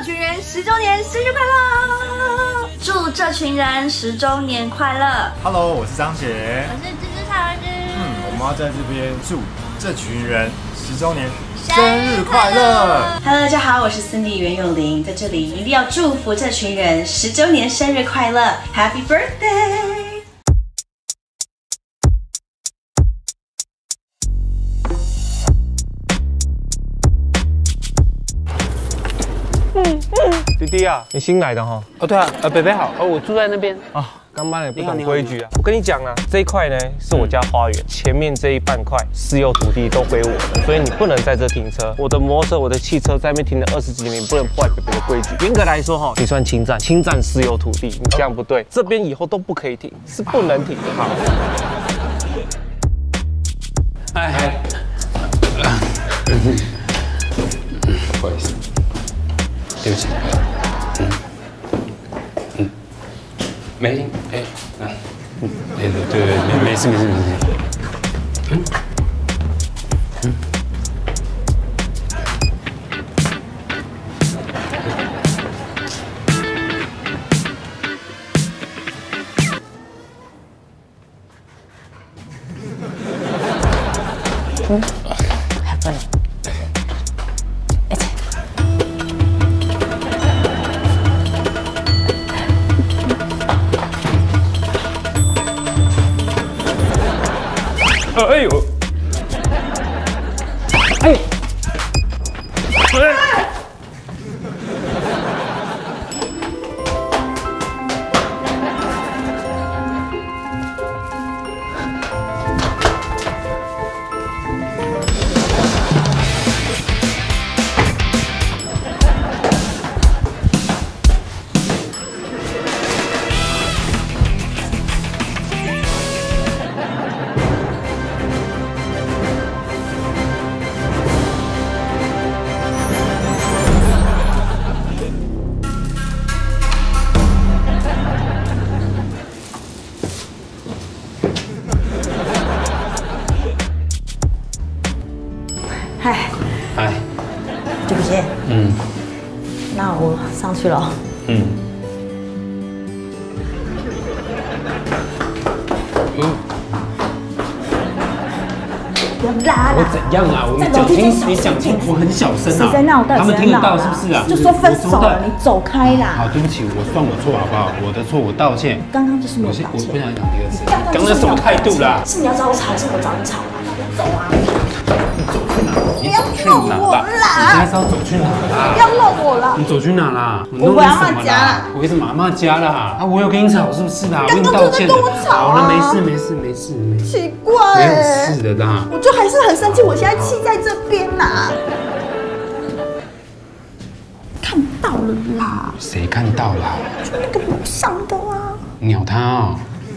这群人10周年生日快乐！祝这群人10周年快乐 ！Hello， 我是张杰， 我是芝芝小儿子。 我们要在这边祝这群人10周年生日快乐 ！Hello， 大家好，我是Cindy袁咏琳，在这里一定要祝福这群人10周年生日快乐 ，Happy Birthday！ 弟弟啊，你新来的哈？ 哦，对啊，北北好，我住在那边啊。刚搬来不懂规矩啊！我跟你讲啊，这一块呢是我家花园，前面这一半块私有土地都归我的，所以你不能在这停车。我的摩托车、我的汽车在那边停了20几年，你不能破坏北北的规矩。严格来说哈，你算侵占私有土地，你这样不对。这边以后都不可以停，是不能停的。好。 哎，不好意思，对不起。没听，来，对，没事。 还不能。 哎呦！哎！ 嗨，对不起。那我上去了。不要拉啦！ 我怎样啊？你讲清楚，我很小声啊。 谁在闹？ 他们听得到是不是啊？ 就说分手了，你走开啦。 好，对不起，算我错好不好？我的错，我道歉。 刚刚就是没有道歉。 我不想讲第二次。刚刚什么态度啦？ 是你要找我吵，还是我找你吵啦？走啊！ 你走去哪？你走去哪啦？你现在是要走去哪啦？ 不要弄我了！ 你走去哪啦？ 我回阿嬷家啦！ 我回什么阿嬷家啦？啊，我有跟你吵是不是啦？我跟你道歉。好了，没事。 奇怪， 没有事的啦。 我就还是很生气，我现在气在这边啦。看到了啦！ 谁看到啦？ 就那个楼上的啊！ 鸟他哦。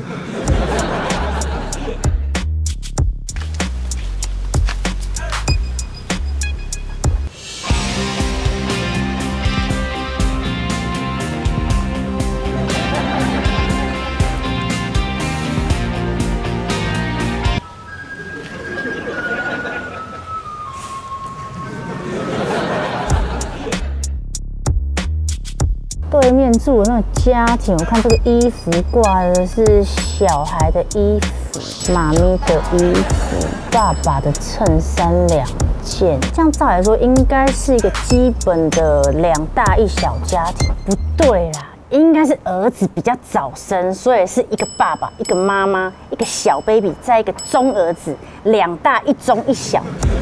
对面住的那个家庭，我看这个衣服挂的是小孩的衣服、妈咪的衣服、爸爸的衬衫2件，这样照来说应该是一个基本的2大1小家庭。不对啦，应该是儿子比较早生，所以是一个爸爸、一个妈妈、一个小 baby， 再一个中儿子，2大1中1小。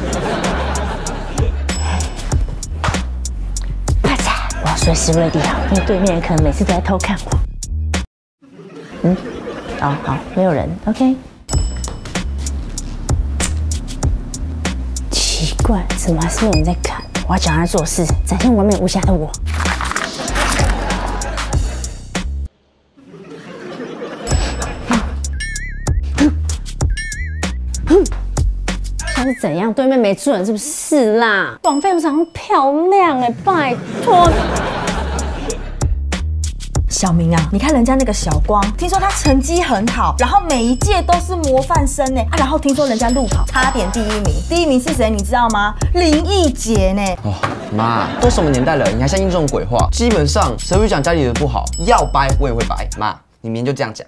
我要随时 ready 好，因为对面人可能每次都在偷看我。好，没有人 ，OK。奇怪，怎么还是没有人在看？我要讲他做事，展现完美无瑕的我。现在是怎样？对面没住人是不是啦？王菲有长得漂亮哎，拜托。 小明啊，你看人家那个小光，听说他成绩很好，然后每一届都是模范生呢啊，然后听说人家路跑差点第1名，第1名是谁你知道吗？林奕杰呢。哦， 妈，都什么年代了，你还相信这种鬼话？基本上谁会讲家里的不好，要掰我也会掰。妈，你明天就这样讲。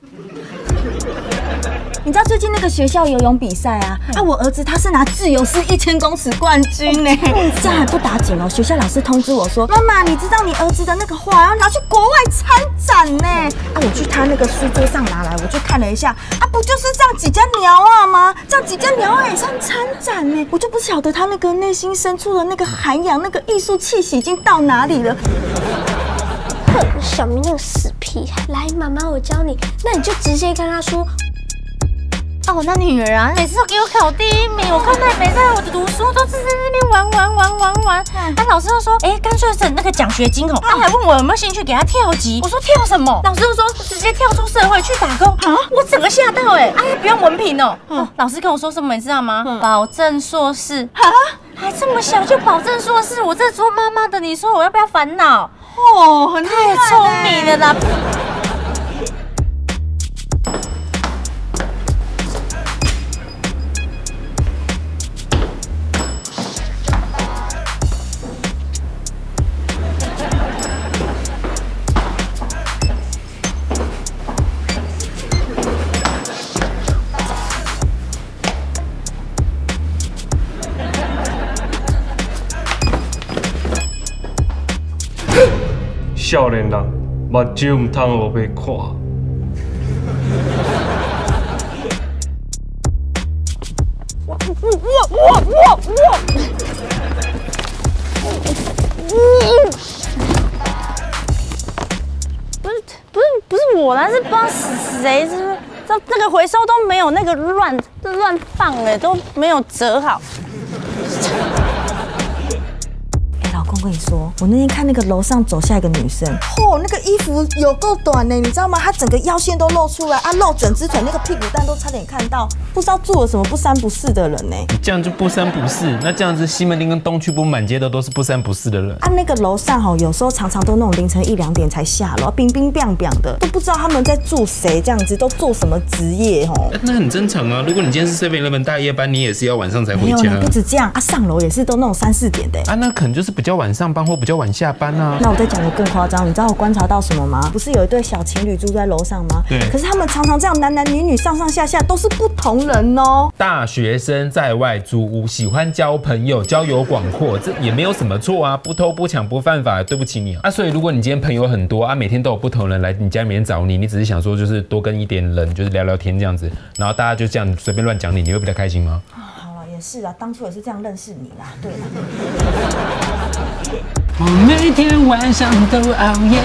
你知道最近那个学校游泳比赛啊？我儿子他是拿自由式1000公尺冠军呢。这样还不打紧哦，学校老师通知我说，妈妈，你知道你儿子的那个画要拿去国外参展呢？我去他那个书桌上拿来，我就看了一下，不就是这样几家鸟啊吗？这样几家鸟啊也算参展呢？我就不晓得他那个内心深处的那个涵养、那个艺术气息已经到哪里了。 小明那个死屁孩，来，妈妈我教你，那你就直接跟他说。我那女儿啊，每次都给我考第1名，我看她也没在我的读书，都是在那边玩。老师就说，干脆省那个奖学金哦。还问我有没有兴趣给她跳级，我说跳什么？老师就说直接跳出社会去打工啊！我整个吓到不用文凭哦。老师跟我说什么你知道吗？保证硕士啊，还这么小就保证硕士，我这做妈妈的，你说我要不要烦恼？很太聪明了啦。 少年人，目睭唔通落去看。 不是我啦，是不知道谁，是那个回收都没有那个乱放都没有折好。 老公跟你说，我那天看那个楼上走下一个女生，那个衣服有够短呢，你知道吗？她整个腰线都露出来露整只腿，那个屁股蛋都差点看到，不知道做了什么不三不四的人呢。 你这样就不三不四，那这样子西门町跟东区不满街的都是不三不四的人那个楼上有时候常常都那种凌晨1、2点才下楼，冰冰冰冰的，都不知道他们在住谁，这样子都做什么职业那很正常啊，如果你今天是 7-11 大夜班，你也是要晚上才回家。 没有，不止这样上楼也是都那种3、4点的那可能就是比较晚上班或比较晚下班啊。 那我再讲个更夸张，你知道我观察到什么吗？不是有一对小情侣住在楼上吗？ 对。 可是他们常常这样男男女女上上下下都是不同人哦。 大学生在外租屋，喜欢交朋友，交友广阔，这也没有什么错啊，不偷不抢不犯法，对不起你所以如果你今天朋友很多每天都有不同人来你家里面找你，你只是想说就是多跟一点人就是聊聊天这样子，然后大家就这样随便乱讲你，你会比较开心吗？ 好了，也是啊，当初也是这样认识你啦，对啦。 我每天晚上都熬夜，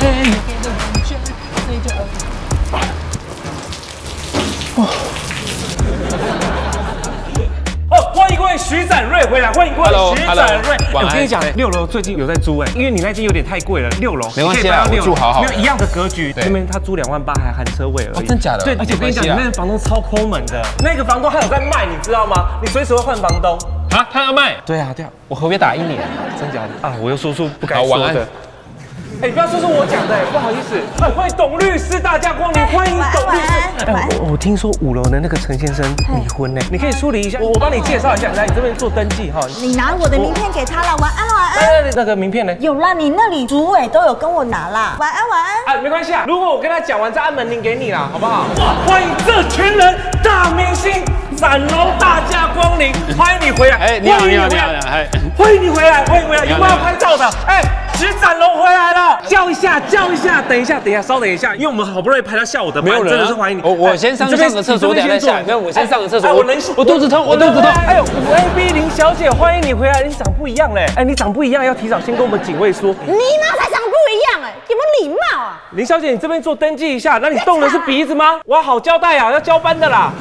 欢迎各位徐展瑞回来，欢迎各位徐展瑞。我跟你讲6楼最近有在租因为你那间有点太贵了，6楼没关系啊，我住好好， 没有一样的格局，这边他租2万8还含车位而已。 真假的？ 对，而且我跟你讲，你那个房东超抠门的，那个房东还有在卖，你知道吗？你随时会换房东他要卖？ 对啊， 我合约打1年， 真假的我又说出不该说的。不要说是我讲的不好意思。欢迎董律师大驾光临，欢迎董律师。我听说5楼的那个陈先生离婚你可以梳理一下，我帮你介绍一下，来你这边做登记你拿我的名片给他了，晚安。 那个名片呢？ 有啦，你那里主委都有跟我拿啦，晚安。 没关系如果我跟他讲完，再按门铃给你啦，好不好？欢迎这群人，大明星展龙大驾光临，欢迎你回来。 你好， 欢迎你回来，有没有拍照的？徐展龙回来了，叫一下，等一下，稍等一下，因为我们好不容易拍到下午的班，真的是欢迎你。 我先上个厕所，等一下。没有，我先上个厕所。 我肚子痛。5AB 林小姐，欢迎你回来，你长不一样嘞。你长不一样，要提早先跟我们警卫说。 你妈才长不一样有没有礼貌啊？ 林小姐，你这边做登记一下，那你动的是鼻子吗？我要好交代要交班的啦。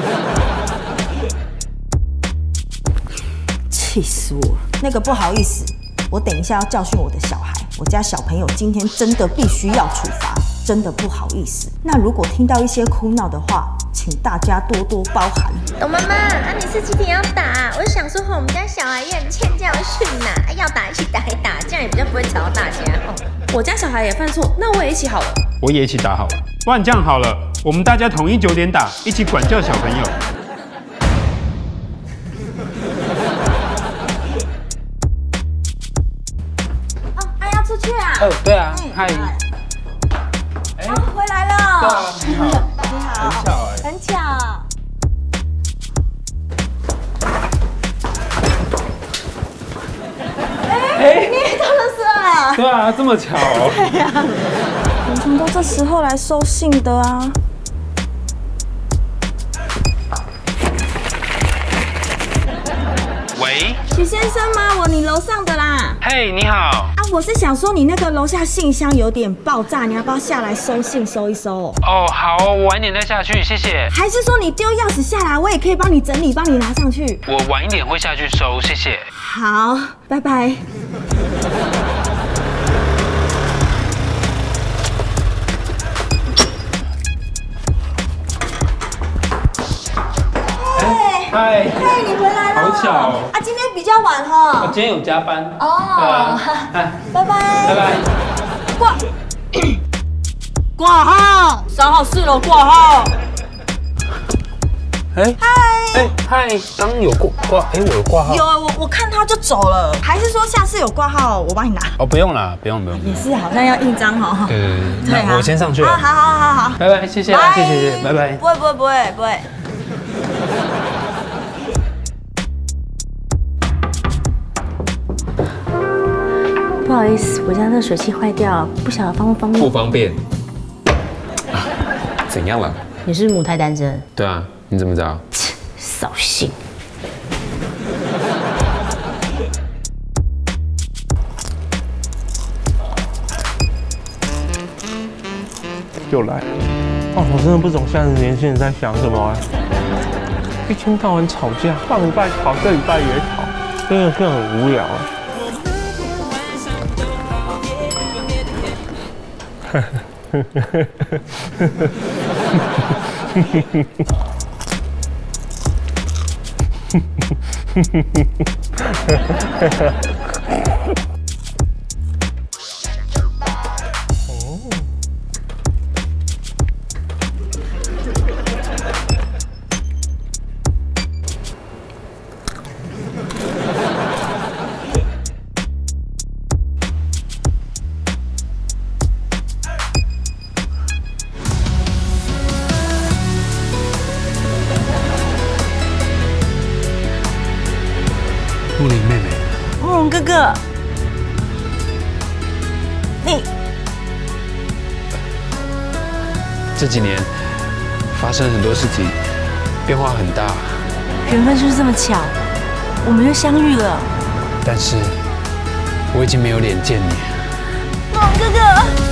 气死我了！那个不好意思。我等一下要教训我的小孩，我家小朋友今天真的必须要处罚，真的不好意思。那如果听到一些哭闹的话，请大家多多包涵。 董妈妈你是几点要打我就想说我们家小孩也很欠教训要打一起打一打，这样也比较不会吵到大家我家小孩也犯错，那我也一起好了。 我也一起打好了。不然这样好了，我们大家统一9点打，一起管教小朋友。 哦，哎，要出去啊？ 哦，对啊，嗨。 哦，回来了。 对啊，你好。 你好。 很巧哎。 很巧。你也到了是啊？ 对啊，这么巧哦。 对呀，平常都这时候来收信的啊。 喂， 许先生吗？你楼上的啦。 嘿，你好。 啊，我是想说你那个楼下信箱有点爆炸，你要不要下来收信收一收？ 哦，好哦，我晚点再下去，谢谢。 还是说你丢钥匙下来，我也可以帮你整理，帮你拿上去？ 我晚一点会下去收，谢谢。 好，拜拜。 嗨， 嘿，你回来了， 好巧哦。 啊，今天比较晚哈。 我今天有加班。 哦，拜拜， 拜拜。 挂号，3号4楼挂号。 哎，嗨，刚有挂，我有挂号。 有，我看他就走了，还是说下次有挂号我帮你拿？ 哦，不用啦，不用。 也是，好像要印章哈。 对，那我先上去了。 好， 拜拜，谢谢，拜拜。 不会。 不好意思，我家热水器坏掉，不晓得方不方便？ 不方便。怎样了？ 你是母胎单身？ 对啊，你怎么知道？ 扫兴。 又来了。哦，我真的不懂现在的年轻人在想什么啊！一天到晚吵架，上礼拜吵，这礼拜也吵，真的是很无聊啊。 布林妹妹， 慕容哥哥，你这几年发生很多事情，变化很大， 缘分就是这么巧，我们又相遇了。 但是我已经没有脸见你。 慕容哥哥。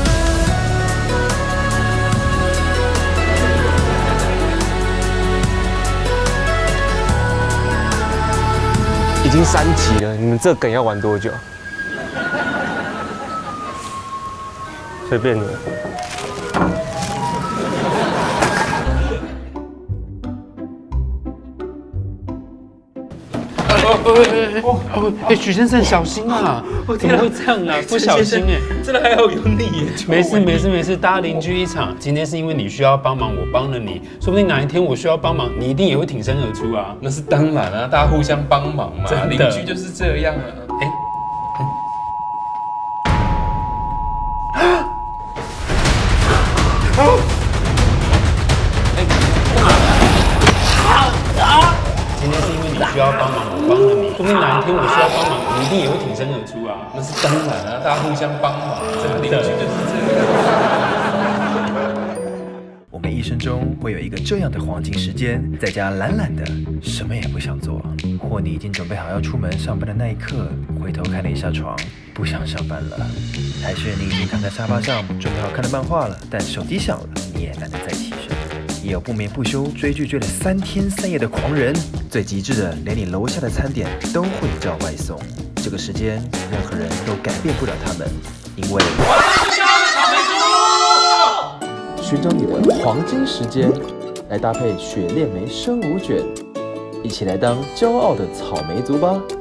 已经3集了，你们这梗要玩多久？随便你们。 许先生小心啊！怎么会这样啊？不小心哎， 真的还好有你。 没事，大家邻居一场。今天是因为你需要帮忙，我帮了你，说不定哪一天我需要帮忙，你一定也会挺身而出啊。 那是当然啊，大家互相帮忙嘛，邻居就是这样啊。 今天是因为你需要帮忙，我帮了你，说不定哪一天我需要帮忙，你一定也会挺身而出啊。 那是当然啊，大家互相帮忙，这个邻居就是这样。 我们一生中会有一个这样的黄金时间，在家懒懒的，什么也不想做，或你已经准备好要出门上班的那一刻，回头看了一下床，不想上班了；还是你已经躺在沙发上准备好看的漫画了，但手机响了，你也懒得再起身。也有不眠不休追剧追了3天3夜的狂人，最极致的，连你楼下的餐点都会叫外送。这个时间，任何人都改变不了他们，因为寻找你的黄金时间，来搭配雪恋梅生乳卷，一起来当骄傲的草莓族吧。